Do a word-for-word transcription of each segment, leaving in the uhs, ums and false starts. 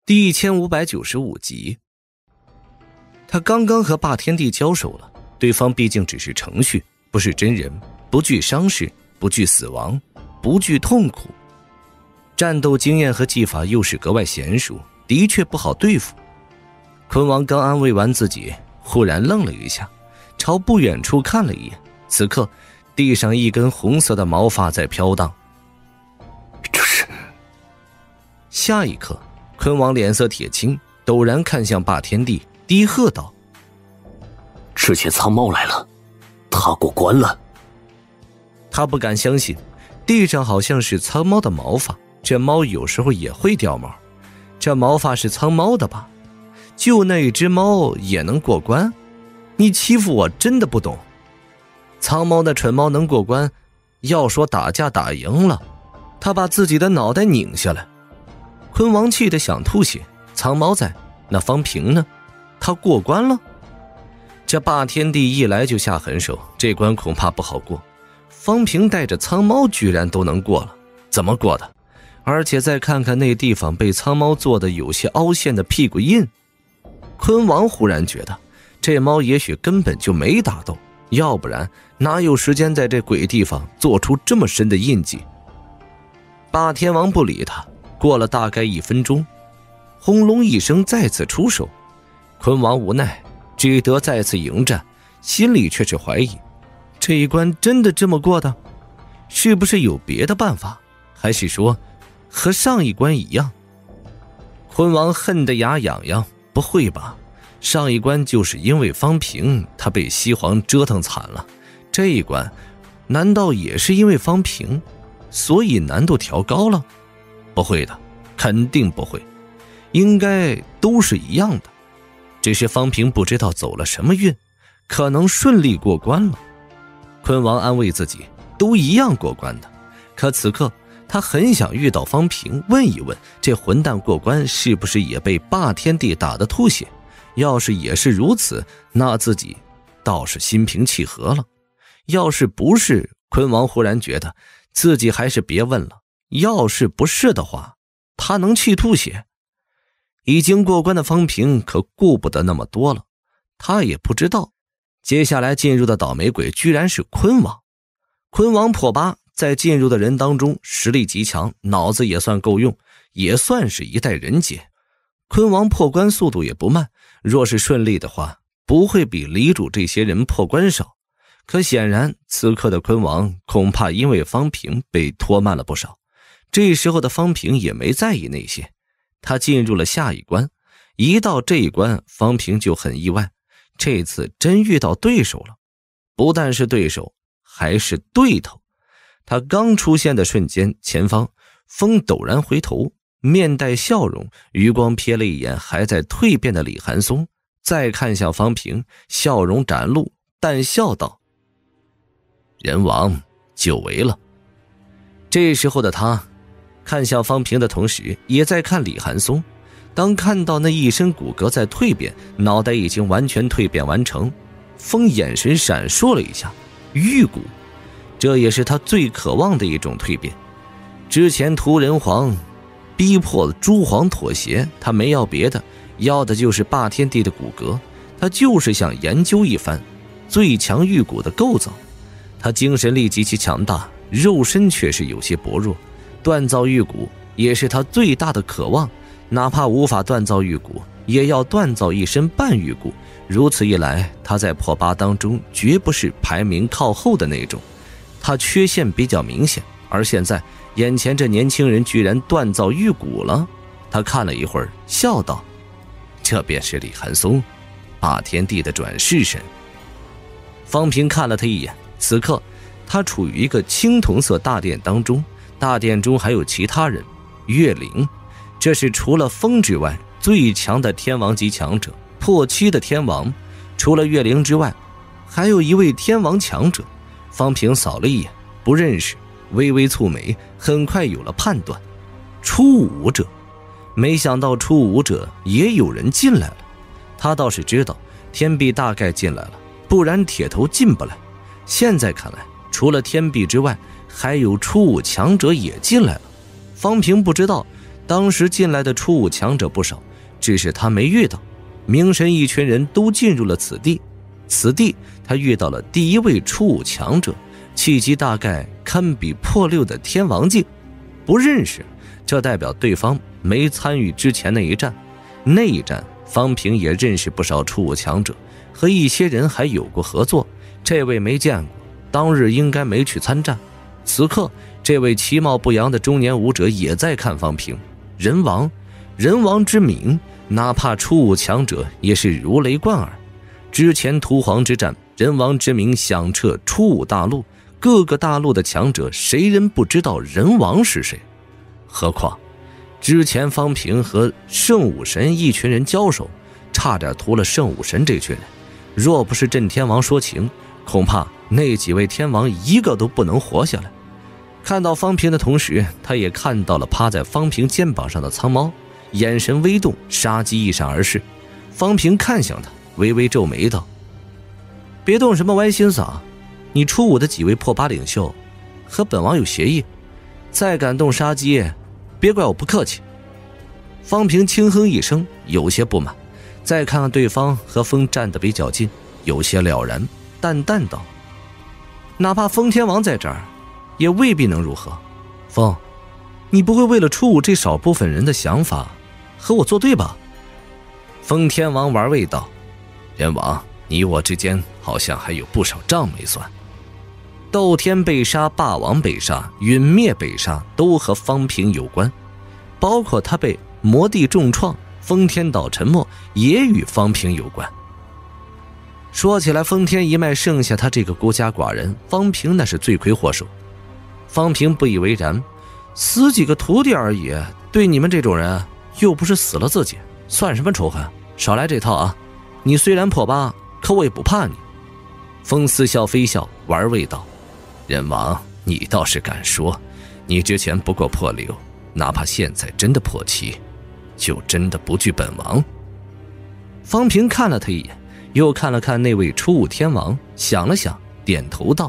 第一千五百九十五集。他刚刚和霸天帝交手了，对方毕竟只是程序，不是真人，不惧伤势，不惧死亡，不惧痛苦，战斗经验和技法又是格外娴熟，的确不好对付。昆王刚安慰完自己，忽然愣了一下，朝不远处看了一眼，此刻地上一根红色的毛发在飘荡。 这是…… 下一刻，昆王脸色铁青，陡然看向霸天帝，低喝道： 之前苍猫来了，他过关了。 他不敢相信，地上好像是苍猫的毛发，这猫有时候也会掉毛，这毛发是苍猫的吧？就那一只猫也能过关？你欺负我真的不懂。苍猫的蠢猫能过关，要说打架打赢了，他把自己的脑袋拧下来。昆王气得想吐血，苍猫在，那方平呢？他过关了？这霸天帝一来就下狠手，这关恐怕不好过。方平带着苍猫居然都能过了，怎么过的？而且再看看那地方被苍猫做的有些凹陷的屁股印，昆王忽然觉得这猫也许根本就没打斗，要不然哪有时间在这鬼地方做出这么深的印记。霸天王不理他，过了大概一分钟，轰隆一声再次出手，昆王无奈只得再次迎战，心里却是怀疑，这一关真的这么过的？是不是有别的办法？还是说和上一关一样？昆王恨得牙痒痒，不会吧？上一关就是因为方平他被西皇折腾惨了，这一关难道也是因为方平，所以难度调高了？不会的，肯定不会，应该都是一样的，只是方平不知道走了什么运，可能顺利过关了。昆王安慰自己，都一样过关的，可此刻他很想遇到方平，问一问这混蛋过关是不是也被霸天帝打得吐血，要是也是如此，那自己倒是心平气和了。要是不是，昆王忽然觉得自己还是别问了，要是不是的话，他能气吐血。已经过关的方平可顾不得那么多了，他也不知道接下来进入的倒霉鬼居然是昆王。昆王破八在进入的人当中实力极强，脑子也算够用，也算是一代人杰。昆王破关速度也不慢，若是顺利的话，不会比李主这些人破关少。可显然此刻的昆王恐怕因为方平被拖慢了不少，这时候的方平也没在意那些，他进入了下一关。一到这一关，方平就很意外，这次真遇到对手了，不但是对手，还是对头。他刚出现的瞬间，前方风陡然回头，面带笑容，余光瞥了一眼还在蜕变的李寒松，再看向方平，笑容展露，淡笑道：人亡久违了。这时候的他看向方平的同时，也在看李寒松。当看到那一身骨骼在蜕变，脑袋已经完全蜕变完成，风眼神闪烁了一下，玉骨，这也是他最渴望的一种蜕变。之前屠人皇逼迫诸皇妥协，他没要别的，要的就是霸天帝的骨骼，他就是想研究一番最强玉骨的构造。他精神力极其强大，肉身却是有些薄弱，锻造玉骨也是他最大的渴望，哪怕无法锻造玉骨，也要锻造一身半玉骨。如此一来，他在破八当中绝不是排名靠后的那种，他缺陷比较明显。而现在眼前这年轻人居然锻造玉骨了，他看了一会儿，笑道：这便是李寒松，霸天帝的转世神。方平看了他一眼，此刻他处于一个青铜色大殿当中，大殿中还有其他人。岳灵，这是除了风之外最强的天王级强者，破七的天王。除了岳灵之外，还有一位天王强者。方平扫了一眼，不认识，微微蹙眉，很快有了判断。初武者，没想到初武者也有人进来了。他倒是知道天臂大概进来了，不然铁头进不来。现在看来，除了天臂之外，还有初武强者也进来了。方平不知道当时进来的初五强者不少，只是他没遇到。明神一群人都进入了此地，此地他遇到了第一位初五强者，气级大概堪比破六的天王境。不认识，这代表对方没参与之前那一战。那一战方平也认识不少初五强者，和一些人还有过合作，这位没见过，当日应该没去参战。此刻这位其貌不扬的中年武者也在看方平。人王，人王之名，哪怕初五强者也是如雷贯耳。之前屠黄之战，人王之名响彻初五大陆，各个大陆的强者谁人不知道人王是谁？何况之前方平和圣武神一群人交手，差点屠了圣武神这群人，若不是震天王说情，恐怕那几位天王一个都不能活下来。看到方平的同时，他也看到了趴在方平肩膀上的苍猫，眼神微动，杀机一闪而逝。方平看向他，微微皱眉道：别动什么歪心思啊，你初五的几位破八领袖和本王有协议，再敢动杀机，别怪我不客气。方平轻哼一声，有些不满，再看看对方和风站得比较近，有些了然，淡淡道：哪怕风天王在这儿，也未必能如何。风，你不会为了初五这少部分人的想法和我作对吧？风天王玩味道：人王，你我之间好像还有不少账没算。斗天被杀，霸王被杀，陨灭被杀，都和方平有关，包括他被魔帝重创，封天岛沉没也与方平有关。说起来，封天一脉剩下他这个孤家寡人，方平那是罪魁祸首。方平不以为然，死几个徒弟而已，对你们这种人又不是死了自己，算什么仇恨？少来这套啊！你虽然破八，可我也不怕你。风似笑非笑，玩味道：人王，你倒是敢说，你之前不过破六，哪怕现在真的破七，就真的不惧本王？方平看了他一眼，又看了看那位初五天王，想了想，点头道：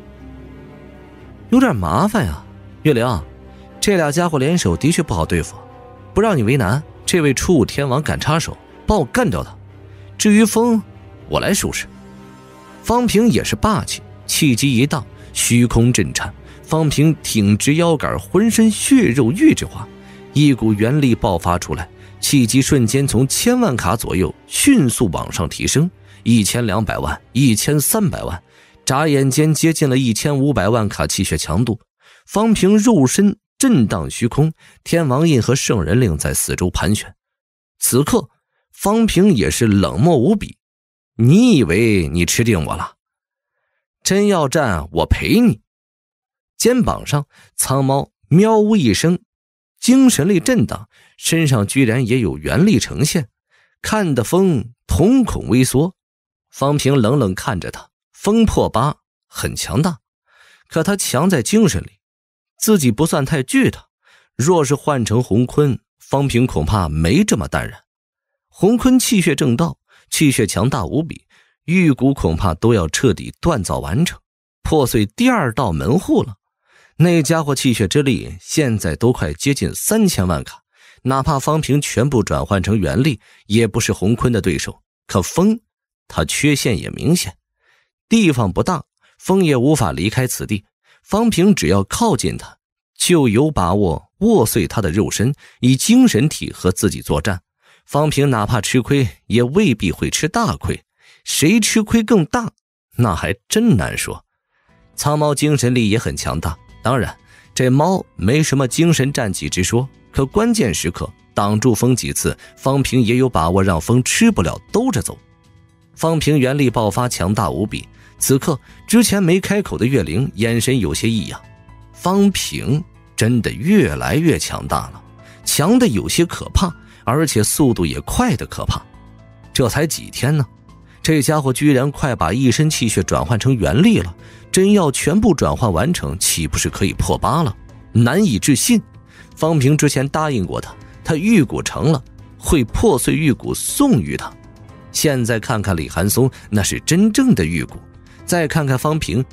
有点麻烦呀，月灵，这俩家伙联手的确不好对付，不让你为难，这位初五天王敢插手，帮我干掉他。至于风，我来收拾。方平也是霸气，气机一荡，虚空震颤。方平挺直腰杆，浑身血肉玉质化，一股元力爆发出来，气机瞬间从千万卡左右迅速往上提升，一千两百万，一千三百万，眨眼间接近了一千五百万卡气血强度。方平肉身震荡虚空，天王印和圣人令在四周盘旋。此刻方平也是冷漠无比，你以为你吃定我了？真要战，我陪你。肩膀上苍猫喵呜一声，精神力震荡，身上居然也有元力呈现，看得风瞳孔微缩。方平冷冷看着他，风破八很强大，可他强在精神力，自己不算太惧他。若是换成洪坤，方平恐怕没这么淡然。洪坤气血正道，气血强大无比，玉骨恐怕都要彻底锻造完成，破碎第二道门户了。那家伙气血之力现在都快接近三千万卡，哪怕方平全部转换成元力，也不是洪坤的对手。可风，他缺陷也明显，地方不大，风也无法离开此地。方平只要靠近他，就有把握握碎他的肉身，以精神体和自己作战。方平哪怕吃亏，也未必会吃大亏，谁吃亏更大，那还真难说。苍猫精神力也很强大，当然这猫没什么精神战绩之说，可关键时刻挡住风几次，方平也有把握让风吃不了兜着走。方平元力爆发强大无比，此刻之前没开口的月灵眼神有些异样，方平真的越来越强大了，强的有些可怕，而且速度也快的可怕。这才几天呢，这家伙居然快把一身气血转换成元力了，真要全部转换完成，岂不是可以破八了？难以置信。方平之前答应过他，他玉骨成了会破碎玉骨送予他，现在看看李寒松，那是真正的玉骨，再看看方平，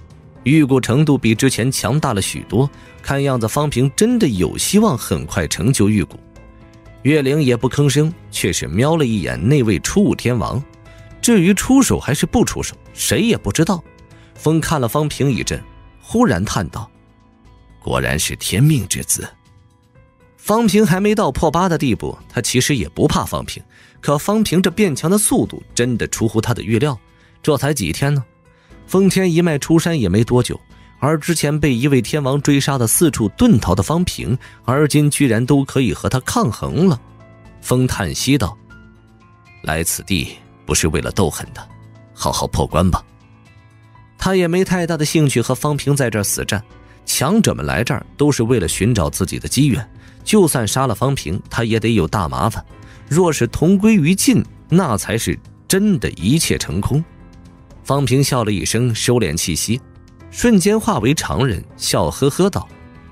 预估程度比之前强大了许多，看样子方平真的有希望很快成就预估。岳灵也不吭声，却是瞄了一眼那位初五天王。至于出手还是不出手，谁也不知道。风看了方平一阵，忽然叹道：果然是天命之子。方平还没到破八的地步，他其实也不怕方平，可方平这变强的速度真的出乎他的预料。这才几天呢，封天一脉出山也没多久，而之前被一位天王追杀的四处遁逃的方平，而今居然都可以和他抗衡了。风叹息道：来此地不是为了斗狠的，好好破关吧。他也没太大的兴趣和方平在这儿死战，强者们来这儿都是为了寻找自己的机缘，就算杀了方平，他也得有大麻烦。若是同归于尽，那才是真的一切成空。方平笑了一声，收敛气息，瞬间化为常人，笑呵呵道：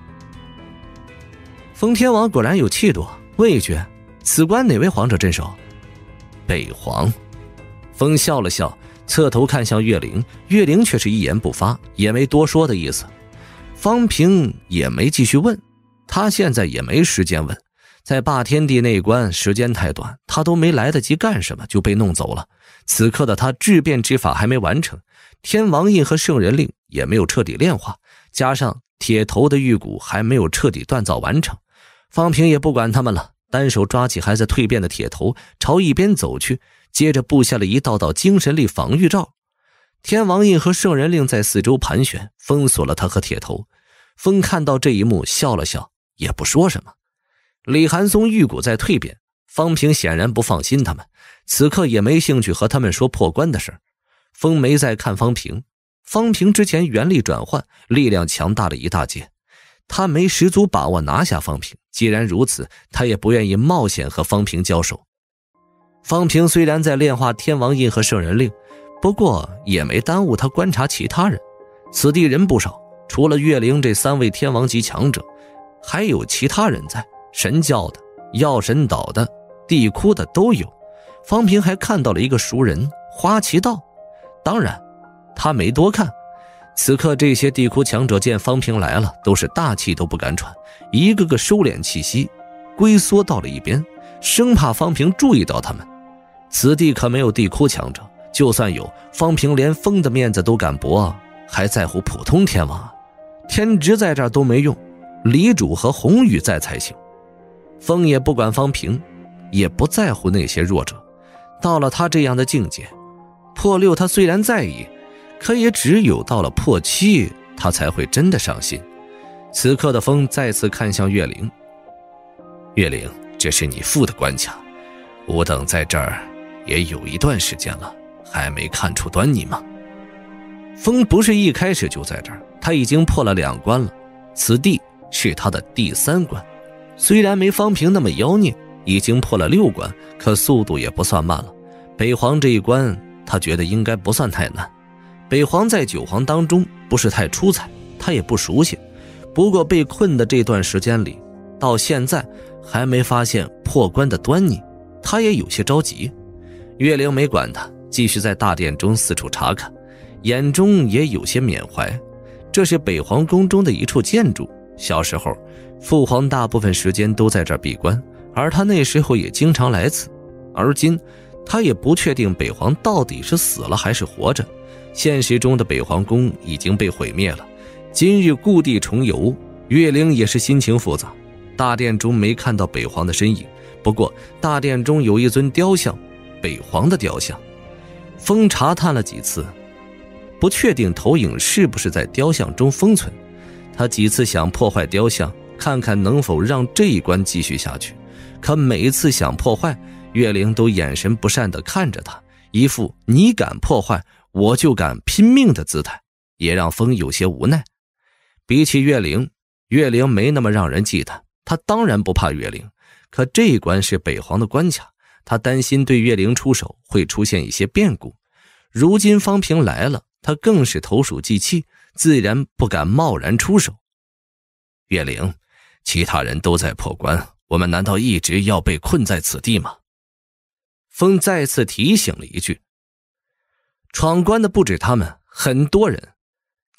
封天王果然有气度，问一句，此关哪位皇者镇守？北皇。风笑了笑，侧头看向岳灵，岳灵却是一言不发，也没多说的意思。方平也没继续问，他现在也没时间问，在霸天地那关时间太短，他都没来得及干什么就被弄走了。此刻的他质变之法还没完成，天王印和圣人令也没有彻底炼化，加上铁头的玉骨还没有彻底锻造完成。方平也不管他们了，单手抓起还在蜕变的铁头，朝一边走去，接着布下了一道道精神力防御罩。天王印和圣人令在四周盘旋，封锁了他和铁头。风看到这一幕笑了笑，也不说什么。李寒松玉骨在蜕变，方平显然不放心他们，此刻也没兴趣和他们说破关的事。风没再看方平，方平之前元力转换，力量强大了一大截，他没十足把握拿下方平，既然如此，他也不愿意冒险和方平交手。方平虽然在炼化天王印和圣人令，不过也没耽误他观察其他人。此地人不少，除了岳灵这三位天王级强者，还有其他人在，神教的、药神岛的、地窟的都有。方平还看到了一个熟人花旗道，当然他没多看。此刻这些地窟强者见方平来了，都是大气都不敢喘，一个个收敛气息，龟缩到了一边，生怕方平注意到他们。此地可没有地窟强者，就算有，方平连风的面子都敢驳，还在乎普通天王啊？天职在这儿都没用，李主和红羽在才行。风也不管方平，也不在乎那些弱者。到了他这样的境界，破六他虽然在意，可也只有到了破七，他才会真的上心。此刻的风再次看向岳灵，岳灵，这是你父的关卡，吾等在这儿也有一段时间了，还没看出端倪吗？风不是一开始就在这儿，他已经破了两关了，此地是他的第三关。虽然没方平那么妖孽，已经破了六关，可速度也不算慢了。北皇这一关他觉得应该不算太难，北皇在九皇当中不是太出彩，他也不熟悉。不过被困的这段时间里，到现在还没发现破关的端倪，他也有些着急。岳灵没管他，继续在大殿中四处查看，眼中也有些缅怀。这是北皇宫中的一处建筑，小时候父皇大部分时间都在这儿闭关，而他那时候也经常来此。而今他也不确定北皇到底是死了还是活着，现实中的北皇宫已经被毁灭了。今日故地重游，岳灵也是心情复杂。大殿中没看到北皇的身影，不过大殿中有一尊雕像，北皇的雕像。风查探了几次，不确定投影是不是在雕像中封存。他几次想破坏雕像，看看能否让这一关继续下去，可每次想破坏，岳灵都眼神不善地看着他，一副你敢破坏我就敢拼命的姿态，也让风有些无奈。比起岳灵，岳灵没那么让人忌惮，他当然不怕岳灵，可这一关是北皇的关卡，他担心对岳灵出手会出现一些变故。如今方平来了，他更是投鼠忌器，自然不敢贸然出手。岳灵，其他人都在破关，我们难道一直要被困在此地吗？风再次提醒了一句。闯关的不止他们，很多人。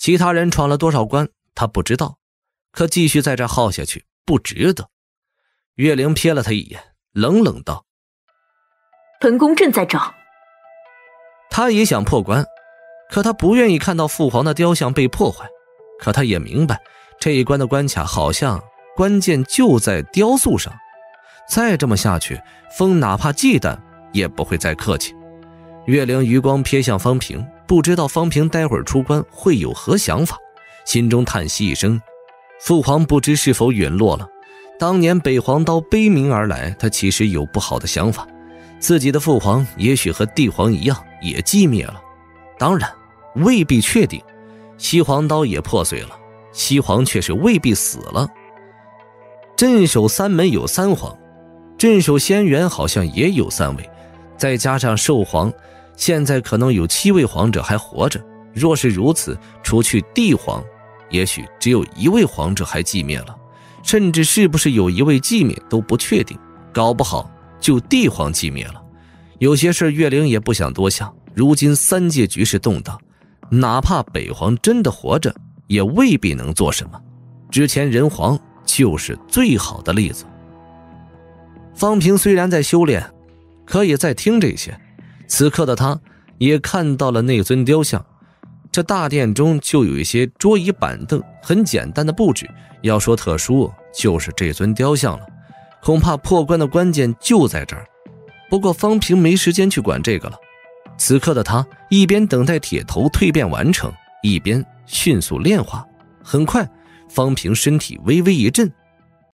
其他人闯了多少关他不知道，可继续在这耗下去不值得。岳灵瞥了他一眼，冷冷道： 本宫正在找。 他也想破关，可他不愿意看到父皇的雕像被破坏，可他也明白这一关的关卡好像关键就在雕塑上，再这么下去，风哪怕忌惮也不会再客气。岳灵余光瞥向方平，不知道方平待会儿出关会有何想法，心中叹息一声，父皇不知是否陨落了。当年北黄刀悲鸣而来，他其实有不好的想法，自己的父皇也许和帝皇一样也寂灭了，当然未必确定。西黄刀也破碎了，西皇却是未必死了。镇守三门有三皇，镇守仙园好像也有三位，再加上兽皇，现在可能有七位皇者还活着。若是如此，除去帝皇，也许只有一位皇者还寂灭了，甚至是不是有一位寂灭都不确定，搞不好就帝皇寂灭了。有些事岳灵也不想多想，如今三界局势动荡，哪怕北皇真的活着也未必能做什么，之前人皇就是最好的例子。方平虽然在修炼，可也在听这些，此刻的他也看到了那尊雕像。这大殿中就有一些桌椅板凳，很简单的布置，要说特殊就是这尊雕像了，恐怕破关的关键就在这儿。不过方平没时间去管这个了，此刻的他一边等待铁头蜕变完成，一边迅速炼化。很快方平身体微微一震，